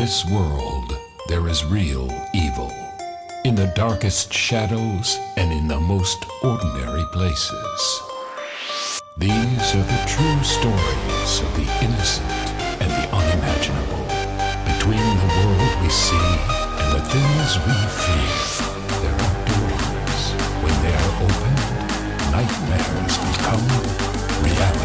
this world, there is real evil. In the darkest shadows and in the most ordinary places. These are the true stories of the innocent and the unimaginable. Between the world we see and the things we fear, there are doors. When they are opened, nightmares become reality.